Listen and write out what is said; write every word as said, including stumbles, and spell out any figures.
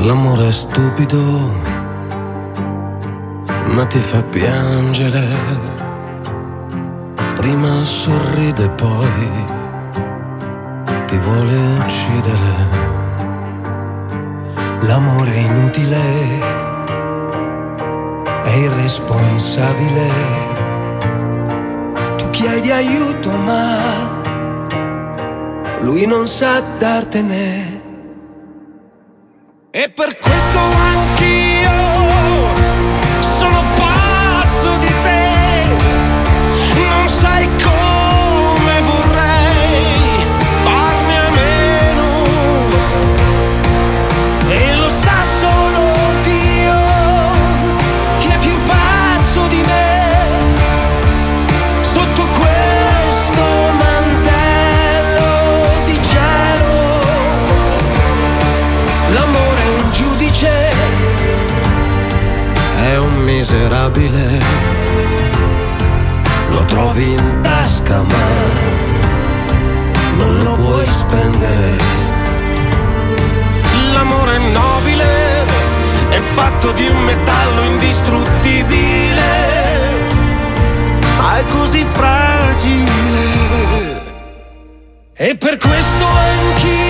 L'amore è stupido, ma ti fa piangere. Prima sorride, poi ti vuole uccidere. L'amore è inutile, è irresponsabile. Tu chiedi aiuto, ma lui non sa dartene. E per questo anch'io sono pazzo di te. Non sai come vorrei farne a meno. E lo sa solo Dio che è più pazzo di me. Sotto questo mantello di cielo l'amore è un miserabile, lo trovi in tasca ma non lo puoi spendere. L'amore è nobile, è fatto di un metallo indistruttibile, ma è così fragile. E per questo anch'io